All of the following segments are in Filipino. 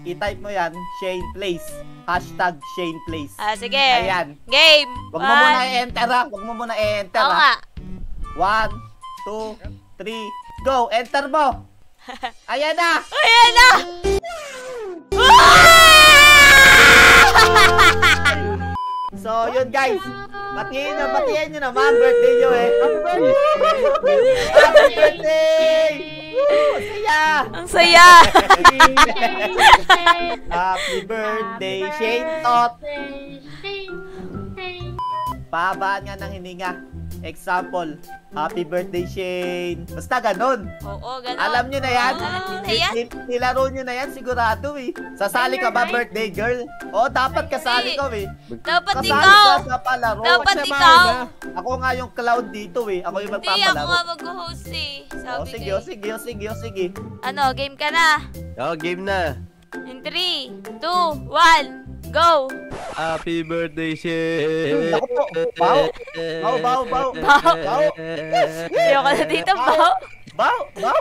I-type mo yan, Shane Plays. Hashtag Shane Plays. Sige. Ayan. Game. Huwag mo muna i-enter ha. Huwag mo muna i-enter Oo ha. nga. 1, 2, 3, go! Enter mo! Ayan na! Ayan na! So, yun guys. Batiyan nyo naman. Birthday nyo eh. Happy birthday! Woo! Saya! Ang saya! Happy birthday, Shane Tot! Pahabaan nga ng hininga. Example, happy birthday, Shane. Basta ganun. Oo, ganun. Alam nyo na yan? Alam nyo na yan? Nilaro nyo na yan, sigurado eh. Sasali ka ba, birthday girl? Oo, dapat kasali ka eh. Dapat Kasali ikaw! ka sa palaro. Dapat ikaw! Ako nga yung clown dito eh. Ako yung Hindi, ako magpapalaro. nga mag-host eh. Sabi Sige. Ano, game ka na? Game na. In 3, 2, 1, go! Happy birthday, Shane! Ako po. Bao. Ayoko na dito, bao! Bao.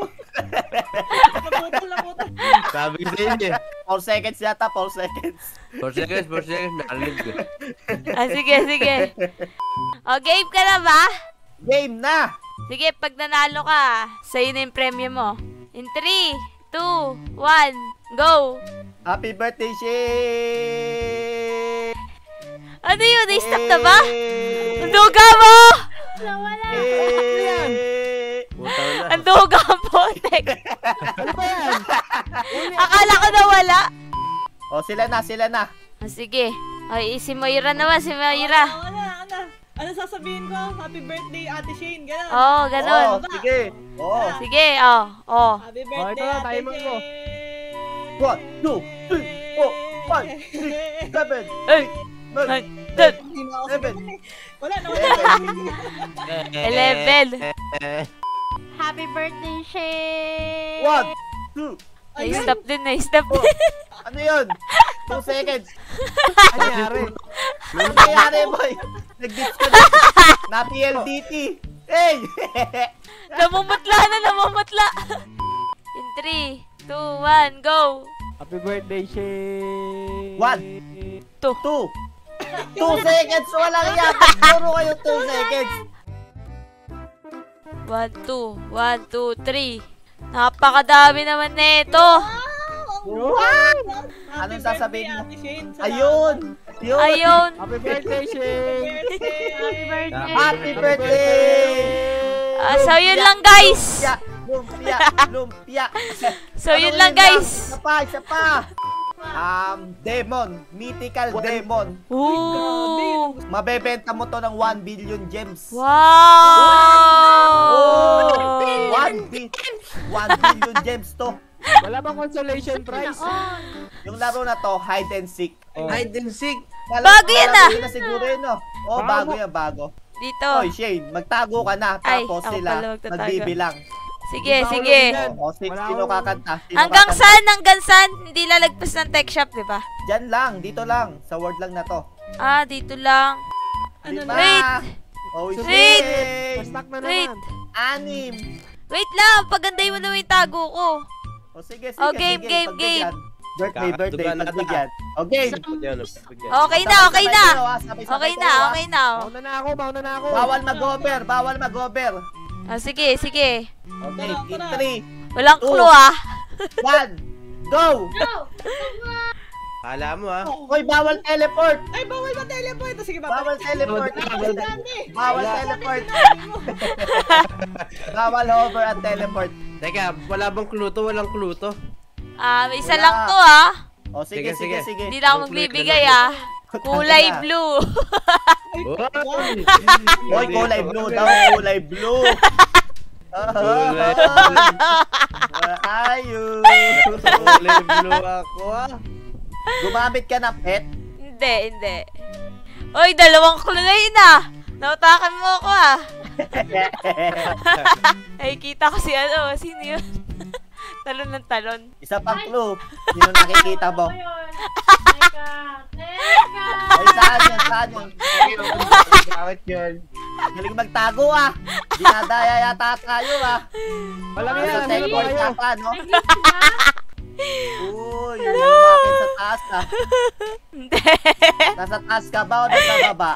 Sabi ko sa inyo 4 seconds yata, 4 seconds. 4 seconds, nakalig ko. Sige. Game ka na ba? Game na! Sige, pag nanalo ka, sa'yo na yung premyo mo. In 3, 2, 1, go! Happy birthday, Shane! Ano yun? Na-stop na ba? Ang duga mo! Nawala. Ang duga mo, Tek! Ano ba yan? Akala ko nawala. O, sila na. Sige. Ay, si Moira naman, si Moira. Ano sasabihin ko? Happy birthday, Ate Shane. Ganon. Oo, ganun. Sige. Sige, Happy birthday, Ate Shane. 1, 2, 3, 4, 5, 6, 7, 8, 9, 10, 11. Wala na. 11. Happy birthday, Shane! 1, 2. Na-stop din. Ano yun? 2 seconds. Ano nangyari? Ano nangyari, boy? Nag-disconnect. Na PLDT. Hey! Namumutla. In 3, 2, 1, go! Happy birthday, Shane! 1, 2. 2 seconds. Walang yan. Puro kayo 2 seconds. 1, 2, 3. Napakadami naman nito. Anong sasabihin mo? Ate Shane. Ayun. Happy birthday, Shane! Happy birthday! So yun lang, guys. Lumpia. So yun lang, guys. Isa pa. Demon. Mythical Demon. Ooh. Mabebenta mo to ng 1 billion gems. Wow! 1 billion gems to. Wala bang consolation prize? Yung laro na to, hide and seek. Hide and seek. Bago yan ah. Na siguro yun, no? Oh, bago. Dito. Oy, Shane, magtago ka na. Ay, Tapos ako sila pala magtatago. magbibilang. Sige. O, sino kakanta? Hanggang saan? Hindi lalagpas ng tech shop, di ba? Diyan lang, dito lang. Sa word lang na to. Dito lang. Diba? Wait. Oh, Wait. Shane. Stuck na Wait. naman. 6. Wait lang. Paganday mo naman yung tago ko. O, sige. Game. pagbigyan. Birthday, pagbigyan. O, game. Okay na. Okay na. Mauna na ako. Bawal mag-over. Sige. Okay, in 3, Walang 2, clue 1, go! Kala mo Hoy, bawal teleport! Ay, bawal ba teleport? Sige, Bawal teleport! Bawal hover at teleport. Teka, wala bang kluto? Walang kluto. Isa Wala. lang to O, sige. Hindi na ako magbibigay Kulay blue. Hoy, kulay blue daw, kulay blue. Ayun. Kulay blue ako Gumamit ka na pet? Hindi. Oy, 2 kulay na. Nautakan mo ako Ay, kita ko sino yun? Talon ng talon. Isa pang clue. Sino nakikita mo? Ay, saan yun? Bakit yun? Galing magtago Dinadaya yata tayo Walang Sa yan. teleport Ano yata, no? Nag-miss na? Uy, yung mga taas ka? Hindi. Nasa taas ka ba o nasa baba?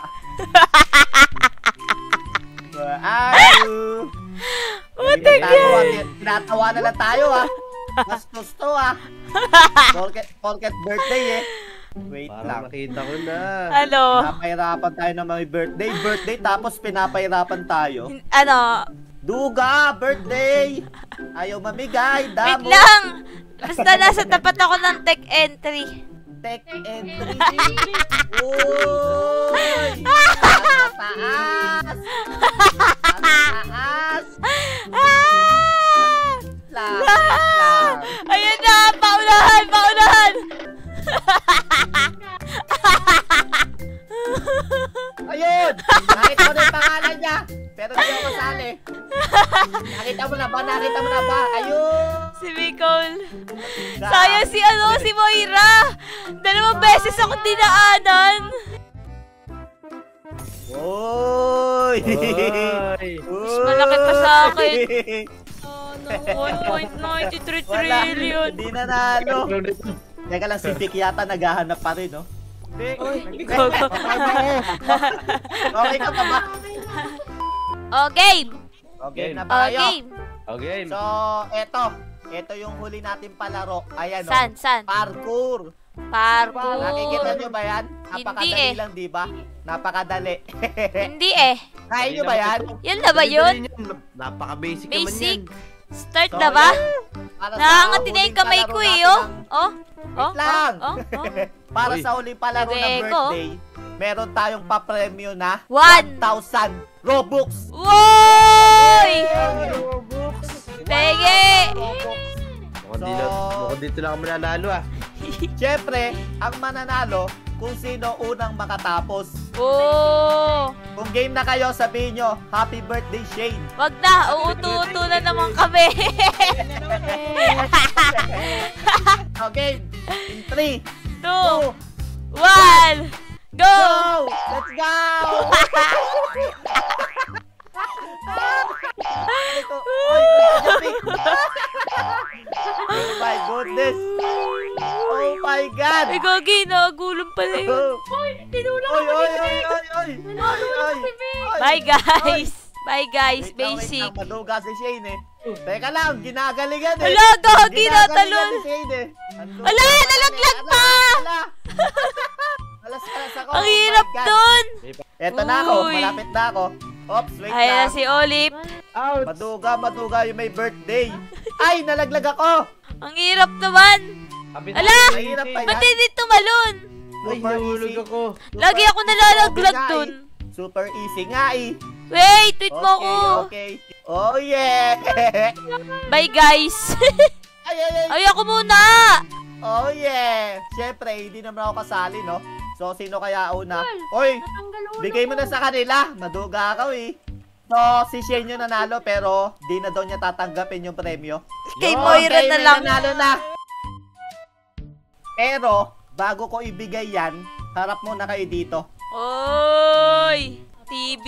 Where are you? Putik yan. Tinatawa na lang tayo Bastos to Porket birthday Wait Parang lang. nakita ko na. Ano? Pinapahirapan tayo ng mga birthday tapos pinapahirapan tayo. Ano? Duga, birthday! Ayaw mamigay, Wait damo. lang! Basta nasa tapat ako ng tech entry. Tech entry. Uy! Nasa taas! Nasa taas! Ah! Lang. Ayun na! Paunahan! Paunahan! Ayun! Nakita mo na yung pangalan niya. Pero hindi ako kasali. Nakita mo na ba? Nakita mo na ba? Ayun! Si Nicole. Sayang si Moira. 2 beses ako dinaanan. Uy! Oy. Mas malaki pa sa akin. Oh, no. 1.93 Wala. trillion. Hindi nanalo. Teka lang, si Vic yata naghahanap pa rin, no? Vic! Go, go. Okay ka pa ba? Oh, game. Okay na Oh, ba kayo? game. Okay. So, eto yung huli natin palaro. Ayan, no? San? Parkour. Parkour. Nakikita nyo ba yan? Napakadali Hindi eh. lang, di ba? Napakadali. Hindi eh. Kaya nyo ba yan? Yan na ba yun? Napaka-basic naman yan. Basic. Start So, na ba? Para sa Nakangati na huling yung kamay palaro ko eh, natin oh. ng- Oh. Oh. Wait lang. Oh. Para Uy. sa huling palaro ng Nag-echo. birthday, meron tayong pa-premyo na 1,000 Robux. Woy! Pege! Mukhang dito lang ako mananalo Siyempre, ang mananalo kung sino unang makatapos. Oh! Kung game na kayo, sabihin nyo, Happy Birthday, Shane. Wag na, uuto-uto na naman kami. Okay, in 3, 2, 2, 1, go! go! Let's go! Oh my goodness! Oh my God! Ay, gagi, nagulong pala yun. Oy, oy! Bye, guys! Bye, guys! Wait Basic. lang, maduga si Shane eh. Teka lang, ginagalingan eh. Ala, gagi, Ginagalingan natalon. si Shane eh. Ala, nalaglag pa! Alas ako. Ang oh my hirap God. dun! Eto na ako, Uy. malapit na ako. Oops, wait Ayan na lang. si Olip. Out! Maduga yung may birthday. Ay, nalaglag ako. Ang hirap naman. Ala! Mahirap pa Ba't yan. hindi tumalon? Ay, nahulog ako. Lagi ako nalalaglag dun. Super easy nga eh. Wait, tweet mo ko. Okay. Oh yeah. Bye, guys. Ay, ay, ay. Ay, ako muna. Oh yeah. Siyempre, hindi naman ako kasali, no? So, sino kaya una? Oy, bigay mo na sa kanila. Maduga ako eh. So, si Shane yung nanalo pero di na daw niya tatanggapin yung premyo. Kay Moira na may lang. nanalo na. Pero, bago ko ibigay yan, harap muna kayo dito. Oy! TV.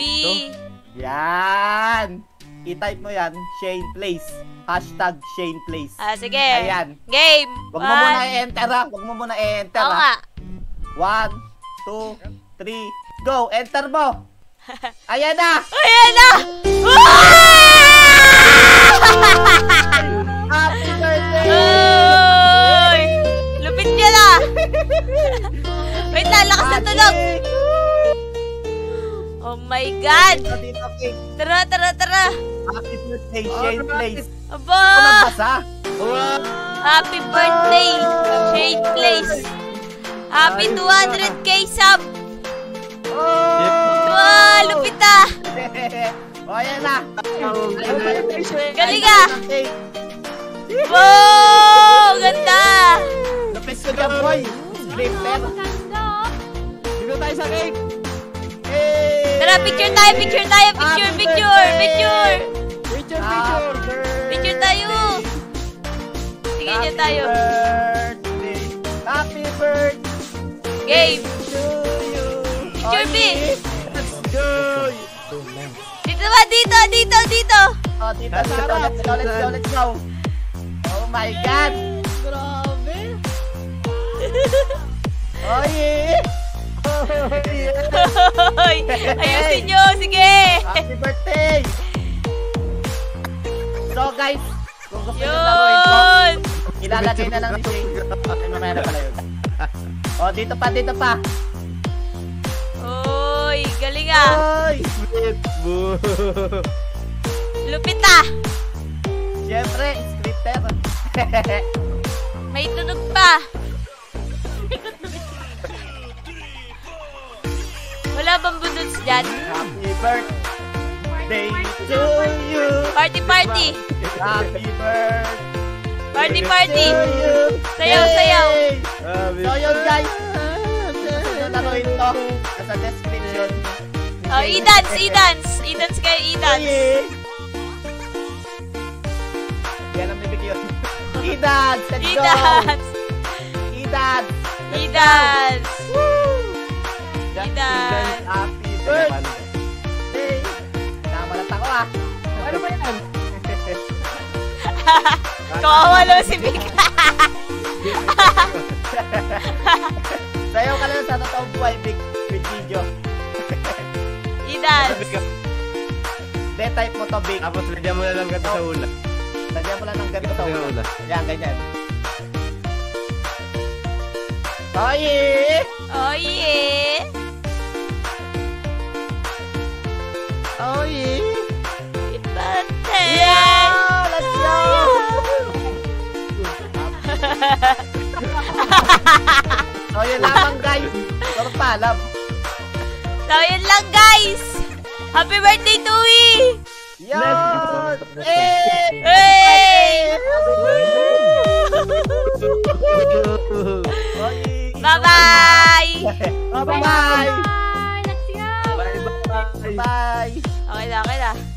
Yan. I-type mo yan, Shane Plays. Hashtag Shane Plays. Ah, sige. Ayan. Game. Huwag mo muna i-enter ha. Huwag mo muna i-enter Oo ha. nga. 1, 2, 3, go! Enter mo! Ayan na! Ayan na! Happy birthday! Oy! Lupit niya na! Wait lang, lakas na tunog! Oh my God! Dito, dito, King. Tara, tara, tara! Happy birthday, Shane Plays. Aba! Ano nagbasa? Happy birthday, Shade Place! Happy 200k sub! Oh! Wow, lupit ah! O, ayan na. Galing ah! Okay. Wow! Ganda! Lupit ko dyan, boy. Scripter. Dito tayo sa cake! Hey! Tara, picture tayo, picture tayo, picture, Happy picture, birthday! picture! Happy birthday. Picture tayo! Sige niya tayo. Birthday. Happy birthday Game! to you. Picture, B. Let's go. Dito ba? Dito, dito, dito! Oh, dito, dito. Let's go, let's go, let's go. Oh my God. Grabe. Oh, yeah. Hoy! Ayusin nyo! Sige! Happy birthday! So guys, kung gusto nyo laruin ko, Yun! ilalagay na lang ni Shane. Ay, mamaya na pala yun. Oh, dito pa, dito pa. Uy! Galing ah! Oy! Sweet. Boo. Lupit ah! Siyempre, scripter. May tunog pa! Wala bang budots dyan? Happy birthday to you. Party party! Happy birthday Party party! to you. Sayaw, sayaw. Yay! Happy So yun guys, kung gusto nyo laruin to, nasa description. Oh, i-dance! I-dance! I-dance kayo, i-dance! Oy! Yan ang bibig yun. I-dance! Let's go! I-dance! I-dance! I-dance! Just I-dance! Happy birthday! Namalat ako ah! Ano ba yan? Kawawa naman si Vic! Sayaw ka lang sa totoong buhay, Big video. I-dance! De-type mo to, Big. Tapos lagyan mo na lang ganito sa ulo. Lagyan mo lang ng ganito sa ulo. Ulo. Yan, ganyan. Oh, yeah! Oh yeah! Oh, yeah. Happy birthday! Yeah! Let's go! So, yun lamang, guys. Pero paalam. So, yun lang guys! Happy birthday to we! Yan! Eh! Hey! Bye-bye! Bye-bye! Bye! Let's go! Bye-bye. Bye! Okay na, okay na.